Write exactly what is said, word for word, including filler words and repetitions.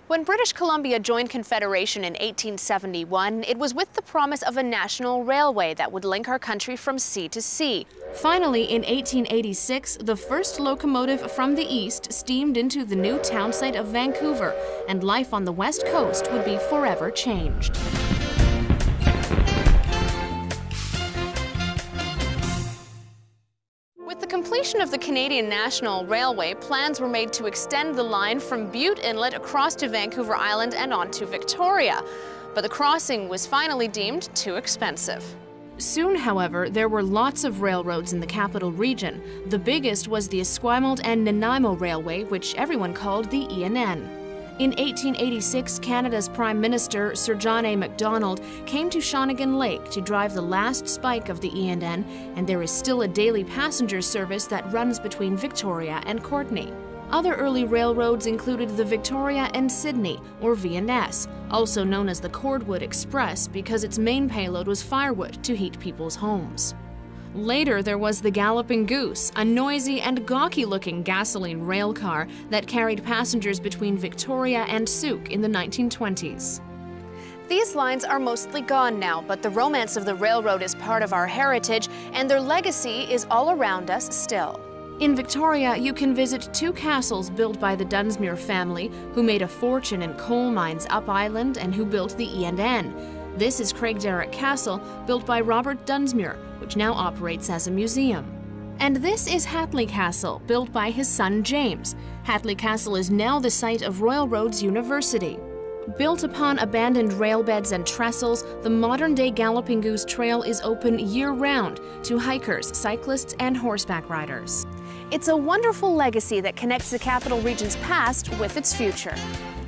When British Columbia joined Confederation in eighteen seventy-one, it was with the promise of a national railway that would link our country from sea to sea. Finally, in eighteen eighty-six, the first locomotive from the east steamed into the new town site of Vancouver, and life on the west coast would be forever changed. With the completion of the Canadian National Railway, plans were made to extend the line from Butte Inlet across to Vancouver Island and on to Victoria. But the crossing was finally deemed too expensive. Soon, however, there were lots of railroads in the capital region. The biggest was the Esquimalt and Nanaimo Railway, which everyone called the E N N. In eighteen eighty-six, Canada's Prime Minister, Sir John A. Macdonald, came to Shawnigan Lake to drive the last spike of the E N N, and there is still a daily passenger service that runs between Victoria and Courtenay. Other early railroads included the Victoria and Sydney, or V and S, also known as the Cordwood Express because its main payload was firewood to heat people's homes. Later, there was the Galloping Goose, a noisy and gawky-looking gasoline rail car that carried passengers between Victoria and Sauk in the nineteen twenties. These lines are mostly gone now, but the romance of the railroad is part of our heritage, and their legacy is all around us still. In Victoria, you can visit two castles built by the Dunsmuir family, who made a fortune in coal mines up island and who built the E and N. This is Craigdarroch Castle, built by Robert Dunsmuir, which now operates as a museum. And this is Hatley Castle, built by his son James. Hatley Castle is now the site of Royal Roads University. Built upon abandoned railbeds and trestles, the modern-day Galloping Goose Trail is open year-round to hikers, cyclists, and horseback riders. It's a wonderful legacy that connects the capital region's past with its future.